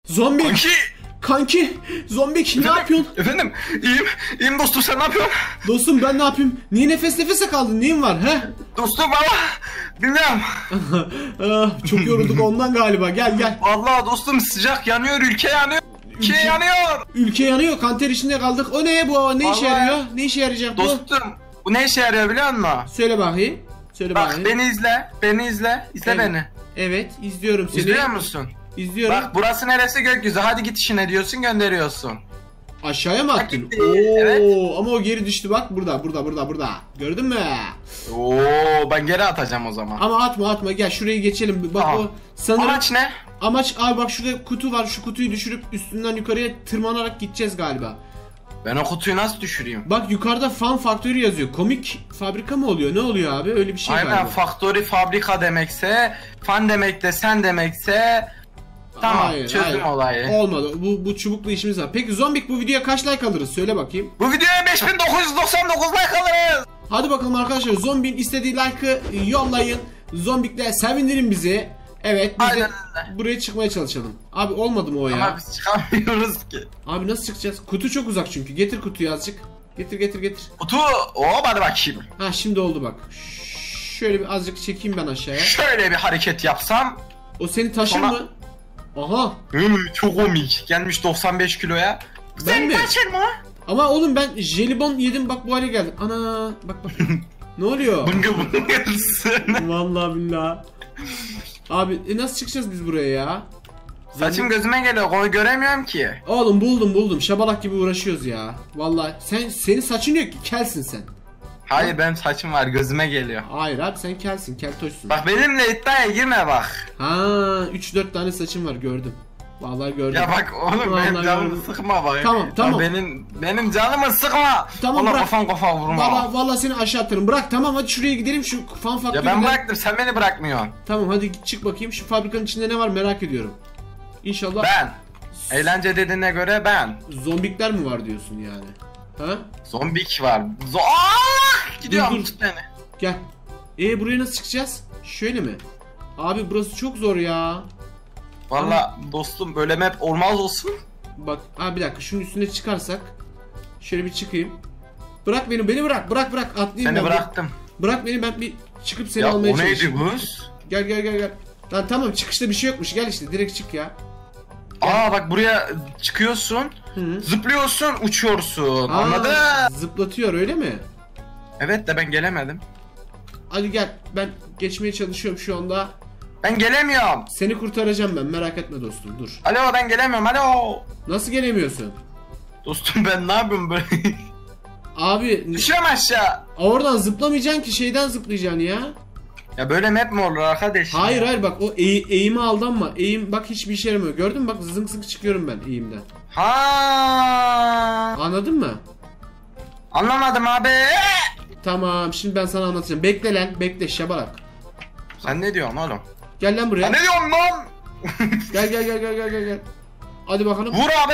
Zombi. Kanki. Zombik ne yapıyorsun? Efendim iyiyim dostum, sen ne yapıyorsun? Dostum ben ne yapayım? Niye nefes nefese kaldın? Neyin var he? Dostum valla bilmiyorum. Çok yorulduk ondan galiba. Gel. Vallahi dostum sıcak yanıyor, ülke yanıyor. Ülke yanıyor. Kanter içinde kaldık. O ne bu? Ne işe Vallahi yarıyor? Ne işe yarayacak bu? Dostum bu ne işe yarıyor biliyor musun? Söyle bakayım. Bak beni izle. İzle Evet. beni. Evet izliyorum seni. İzliyor musun? İzliyorum. Bak burası neresi? Gökyüzü. Hadi git işine diyorsun, gönderiyorsun. Aşağıya mı attın? gitti. Oo, Evet. ama o geri düştü bak burada. Gördün mü? Oo, ben geri atacağım o zaman. Ama atma gel şurayı geçelim. Bak Tamam. o sanırım Amaç ne? amaç abi bak şurada kutu var. Şu kutuyu düşürüp üstünden yukarıya tırmanarak gideceğiz galiba. Ben o kutuyu nasıl düşüreyim? Bak yukarıda Fan Factory yazıyor. Komik fabrika mı oluyor? Ne oluyor abi? Öyle bir şey Aynen, galiba. factory fabrika demekse, fan demek de sen demekse tamam, çözdüm olayı. Olmadı. Bu çubuklu işimiz var. Peki Zombik bu videoya kaç like alırız? Söyle bakayım. Bu videoya 5999 like alırız. Hadi bakalım arkadaşlar. Zombik'in istediği like'ı yollayın. Zombik'le sevindirin bizi. Evet biz de buraya çıkmaya çalışalım. Abi olmadı mı o ya? Ama biz çıkamıyoruz ki. Abi nasıl çıkacağız? Kutu çok uzak çünkü. Getir kutuyu azıcık. Getir. Kutu hop hadi bakayım. Ha şimdi oldu bak. Şöyle bir azıcık çekeyim ben aşağıya. Şöyle bir hareket yapsam. O seni taşır Sonra- mı? Aha. Çok komik. Gelmiş 95 kiloya. Ben mi? Taşır mı? Ama oğlum ben jelibon yedim bak bu hale geldim. Ana bak. Ne oluyor? Bıngıl bıngılsın. Vallahi billahi. Abi nasıl çıkacağız biz buraya ya? Saçım gözüme geliyor, onu göremiyorum ki. Oğlum buldum. Şabalak gibi uğraşıyoruz ya. Vallahi senin saçın yok ki, kelsin sen. Hayır benim saçım var, gözüme geliyor. Hayır abi sen kelsin, keltoşsun. Bak benimle iddiaya girme bak. Ha 3-4 tane saçım var gördüm. Vallahi gördüm. Ya bak oğlum Vallahi benim canımı gördüm. sıkma bak. Tamam. Ya benim canımı sıkma. Tamam, Vallahi bırak. kafa vurma. Vallahi seni aşağı atarım. Bırak tamam hadi şuraya gidelim şu fan Ya faktöründen. ben bıraktım, sen beni bırakmıyorsun. Tamam hadi çık bakayım şu fabrikanın içinde ne var merak ediyorum. İnşallah Ben. Eğlence dediğine göre ben. zombikler mi var diyorsun yani. Ha? Zombik var. Allah! Gidiyorum, Dur. tut beni. Gel. Buraya nasıl çıkacağız? Şöyle mi? Abi burası çok zor ya. Vallahi dostum böyle map olmaz olsun. Bak bir dakika şunun üstüne çıkarsak. Şöyle bir çıkayım. Bırak beni bırak atlayayım Seni ben. bıraktım. Bırak beni ben bir çıkıp seni Ya almaya o neydi çalışayım. Gus? Gel. Lan tamam çıkışta bir şey yokmuş gel işte direkt çık ya. Aa bak buraya çıkıyorsun. Hı. Zıplıyorsun, uçuyorsun. Anladın? Zıplatıyor öyle mi? Evet de ben gelemedim. Hadi gel ben geçmeye çalışıyorum şu anda. Ben gelemiyorum. Seni kurtaracağım ben merak etme dostum dur. Alo ben gelemiyorum, alo. Nasıl gelemiyorsun? Dostum ben ne yapayım böyle? Abi Düşüyorum aşağı. oradan zıplamayacaksın ki şeyden zıplayacaksın ya. Ya böyle map mi olur arkadaş? Hayır bak o eğime aldanma. Eğim bak hiçbir işe yaramıyor. Gördün mü bak zınk çıkıyorum ben eğimden. Ha. Anladın mı? Anlamadım abi. Tamam şimdi ben sana anlatacağım. Bekle lan bekle şabalak. Sen ne diyorsun oğlum? Gel lan buraya. Sen ne diyorsun lan? Gel. Hadi bakalım. Vur abi.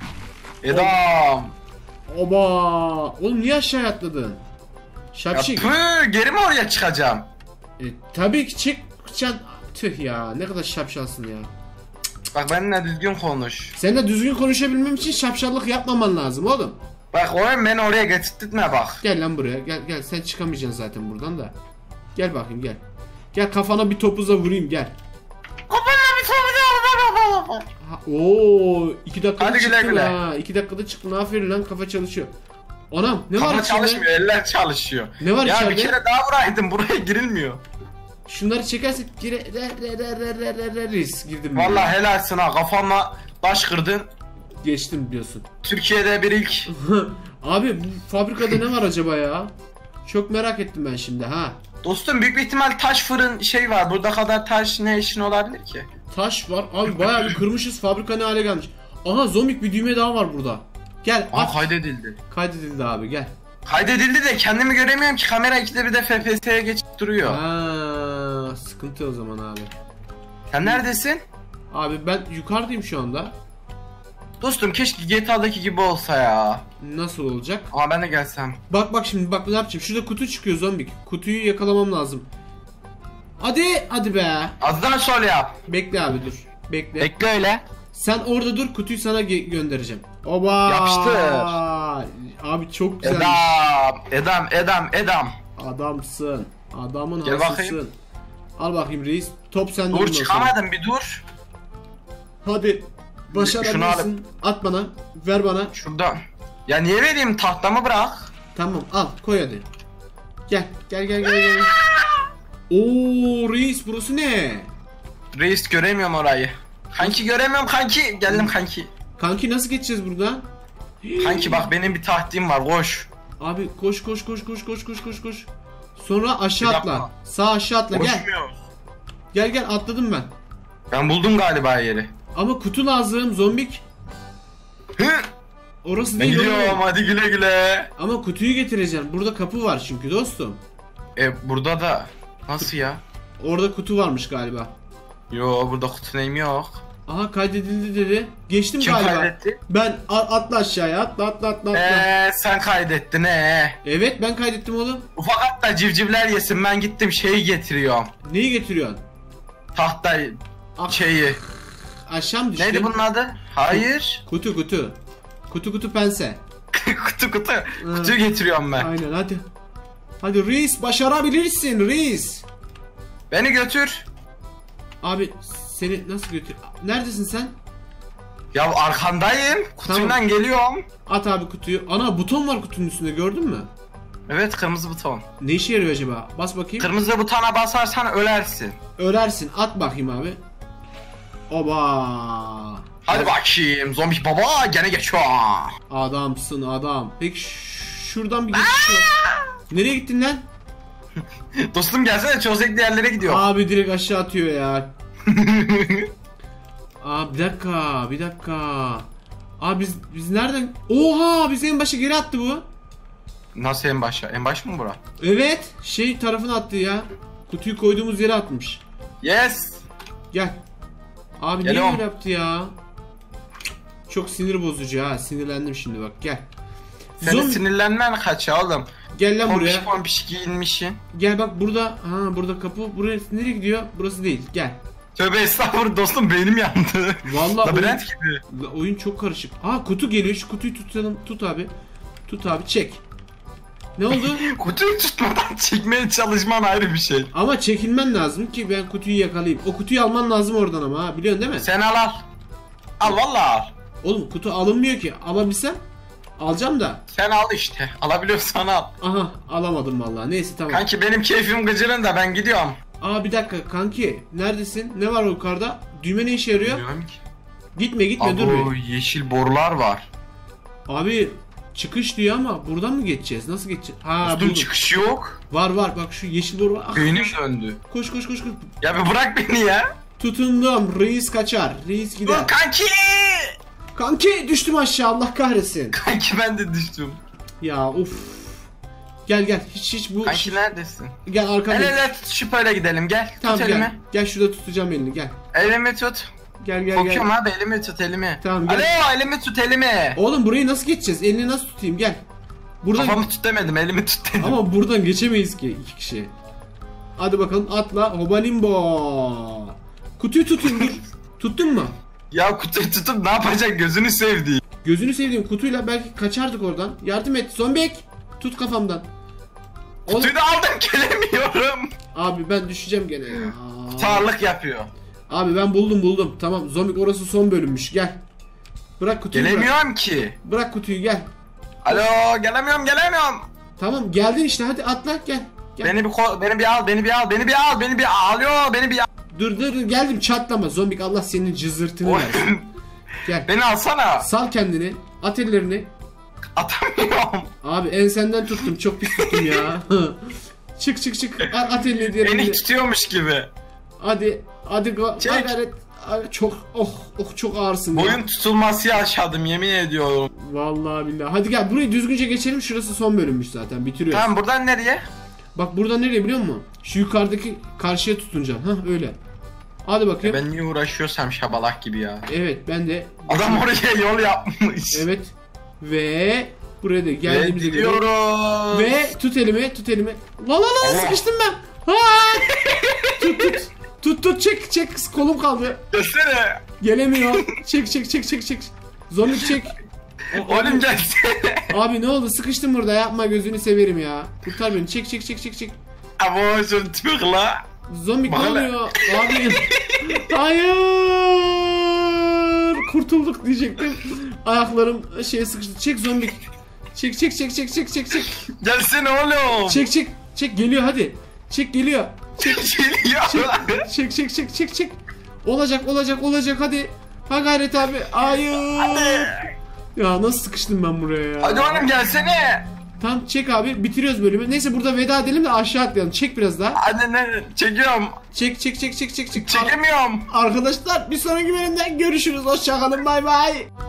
Edam. Oba. Oğlum niye aşağıya atladın? Ya Şapşik. geri mi oraya çıkacağım? Tabii ki çıkacaksın. Tüh ya ne kadar şapşalsın ya. Bak benimle düzgün konuş. Sen de düzgün konuşabilmem için şapşallık yapmaman lazım oğlum. Bak oğlum beni oraya getirtme bak. Gel lan buraya gel sen çıkamayacaksın zaten buradan da. Gel bakayım gel. Gel kafana bir topuza vurayım gel. Kafana bir soru. Oo 2 dakikada Hadi güle çıktın güle. ha. 2 dakikada çıktın aferin lan kafa çalışıyor. Anam ne var Kafa içinde? çalışmıyor, eller çalışıyor. Ne var ya içeride? bir kere daha vuraydım, buraya girilmiyor. Şunları çekersek gireriz. Girdim. Vallahi helalsin ha, kafamla taş kırdın. Geçtim diyorsun. Türkiye'de bir ilk. Abi bu fabrikada ne var acaba ya? Çok merak ettim ben şimdi ha. Dostum büyük bir ihtimal taş fırın şey var. Burada kadar taş ne işin olabilir ki? Taş var. Abi bayağı bir kırmışız. Fabrika ne hale gelmiş. Aha zombik bir düğme daha var burada. Gel at. Kaydedildi. Kaydedildi abi gel. Kaydedildi de kendimi göremiyorum ki, kamera ikide bir de FPS'ye geçip duruyor. Ha, sıkıntı o zaman abi. Sen neredesin? Abi ben yukarıdayım şu anda. Dostum keşke GTA'daki gibi olsa ya. Nasıl olacak? Ama ben de gelsem. Bak şimdi bak ne yapacağım. Şurada kutu çıkıyor zombik. Kutuyu yakalamam lazım. Hadi be. Azdan sol yap. Bekle abi dur. Bekle. Bekle öyle. Sen orada dur, kutuyu sana göndereceğim. Oba! Yapıştır. Abi çok güzel. Edam. Adamsın. Adamın Gel hasısın. bakayım. Al bakayım reis. Top sende. Dur çıkamadım, bir dur. Hadi. Başarabilirsin. At bana. Ver bana. Şurada. Ya niye vereyim, tahtamı bırak. Tamam al koy hadi. Gel. Oo reis, burası ne? Reis göremiyorum orayı. Kanki göremiyorum kanki. Geldim kanki. Kanki nasıl geçeceğiz buradan? Kanki bak, benim bir tahtim var, koş. Abi koş. Sonra aşağı Bir atla. dakika. Sağ aşağı atla, gel. Koşmuyoruz. Gel atladım ben. Ben buldum galiba yeri. Ama kutu lazım zombik. Hı? Orası Ben değil gidiyorum, oğlum. hadi güle güle. Ama kutuyu getireceğim. Burada kapı var çünkü dostum. Burada da. Nasıl ya? Orada kutu varmış galiba. Yo, burada kutu neyim yok. Aha kaydedildi dedi. Geçtim Kim galiba. kaydetti? Ben atla aşağıya, atla. Sen kaydettin Evet ben kaydettim oğlum. Ufak hatta civcivler yesin, ben gittim şeyi getiriyorum. Neyi getiriyorsun? Tahtayı, şeyi. Aşağı mı düştün? Neydi bunun adı? Hayır. Kutu pense. Kutuyu getiriyorum ben. Aynen hadi. Hadi reis, başarabilirsin reis. Beni götür. Abi seni nasıl götür? Neredesin sen? Ya arkandayım. Kutundan geliyorum. At abi kutuyu. Ana buton var kutunun üstünde, gördün mü? Evet, kırmızı buton. Ne işe yarıyor acaba? Bas bakayım. Kırmızı butona basarsan ölersin. Ölersin. At bakayım abi. Oba. Hadi bakayım. Zombi baba gene geçiyor. Adamsın adam. Peki şuradan bir geçiş var. Nereye gittin lan? Dostum gelsene, çok zevkli yerlere gidiyor. Abi direkt aşağı atıyor ya. Abi bir dakika. Abi biz nereden? Oha, biz en başa geri attı bu. Nasıl en başa? En baş mı bura? Evet, şey tarafına attı ya. Kutuyu koyduğumuz yere atmış. Yes. Gel. Abi niye böyle yaptı ya? Çok sinir bozucu ha. Sinirlendim şimdi bak, gel. Senin sinirlenmen kaç ya oğlum? Gel lan buraya. Pompiş giyinmişsin. Gel bak burada. Ha burada kapı. Buraya nereye gidiyor? Burası değil. Gel. Tövbe estağfurullah dostum, beynim yandı. Vallahi labirent gibi. Oyun çok karışık. Aa kutu geliyor. Şu kutuyu tutalım. Tut abi. Tut abi, çek. Ne oldu? Kutuyu tutmadan çekmeye çalışman ayrı bir şey. Ama çekilmen lazım ki ben kutuyu yakalayayım. O kutuyu alman lazım oradan ama ha, biliyorsun değil mi? Sen al. Al vallahi al. Oğlum kutu alınmıyor ki. Alabilsem alacağım da. Sen al işte. Alabiliyorsan al. Aha alamadım vallahi. Neyse tamam. Kanki benim keyfim gıcırın da ben gidiyorum. Aa bir dakika kanki. Neredesin? Ne var o yukarıda? Düğme ne işe yarıyor? Bilmiyorum ki. Gitme dur Abo, bir. yeşil borular var. Abi çıkış diyor ama buradan mı geçeceğiz? Nasıl geçeceğiz? Ha Dostum buldum. çıkış yok. Var bak şu yeşil doğru var. Ah, Beynim döndü. koş. Ya bir bırak beni ya. Tutundum. Reis kaçar. Reis gider. Dur kanki. Kanki düştüm aşağı, Allah kahretsin. Kanki ben de düştüm. Ya uf. Gel hiç bu. Kanki neredesin? Gel arkamda. El tutuşup öyle gidelim, gel. Tamam tut gel. elimi. Gel şurada tutacağım elini, gel. Elimi tut. Gel. Korkuyorum abi, elimi tut elimi. Tamam, gel. Alo, elimi tut elimi. Oğlum burayı nasıl geçeceğiz? Elini nasıl tutayım? Gel. Buradan Kafamı tut demedim, elimi tut dedim. ama buradan geçemeyiz ki iki kişi. Hadi bakalım atla. Hobalimbo. Kutuyu tutun dur. Tuttun mu? Ya kutuyu tutup ne yapacak, gözünü sevdiğim. Gözünü sevdiğim kutuyla belki kaçardık oradan. Yardım et zombik. Tut kafamdan. Oğlum, Kutuyu da aldım, gelemiyorum. abi ben düşeceğim gene ya. Sağlık yapıyor. Abi ben buldum. Tamam zombik, orası son bölünmüş. Gel. Bırak kutuyu. Gelemiyorum ki. Bırak kutuyu, gel. Alo, gelemiyorum. Tamam geldin işte, hadi atla gel. Beni bir al. Alo, beni bir al. Dur geldim, çatlama zombik, Allah senin cızırtını versin. Gel. Beni alsana. Sal kendini. At ellerini. Atamıyorum. Abi ensenden tuttum, çok pis tuttum ya. çık. At elini diğer Beni elini. tutuyormuş gibi. Hadi Çek. gayret. Abi, çok çok ağırsın ya. Boyun tutulması yaşadım, yemin ediyorum. Vallahi billahi. Hadi gel burayı düzgünce geçelim. Şurası son bölünmüş zaten. Bitiriyoruz. Tamam, buradan nereye? Bak burada nereye biliyor musun? Şu yukarıdaki karşıya tutunacaksın. Hah öyle. Hadi bakayım. Ben niye uğraşıyorsam şabalak gibi ya. Evet ben de. Adam oraya yol yapmış. Evet. Ve buraya da Ve geldiğimiz gibi. gidiyoruz. Ve tut elimi. La Allah. sıkıştım ben. Ha! Tut çek kolum kaldı. Desene. Gelemiyor. Çek. Zombik çek. Oğlum gelsene. Abi ne oldu? Sıkıştım burada. Yapma, gözünü severim ya. Kurtar beni. Çek. Ama şunu tıkla. Zombik ne oluyor? Abi. Hayır. Kurtulduk diyecektim. Ayaklarım şeye sıkıştı. Çek zombik. Çek. Gelsene oğlum. Çek geliyor hadi. Çek geliyor. Çek. Olacak hadi. Ha gayret abi. Hayır. Ya nasıl sıkıştım ben buraya ya? Hadi oğlum gelsene. Tamam çek abi, bitiriyoruz bölümü. Neyse burada veda edelim de aşağı atlayalım. Çek biraz daha. Hadi ne? Çekiyorum. Çek. Çekemiyorum. Arkadaşlar bir sonraki bölümde görüşürüz. Hoşçakalın. Bay bay.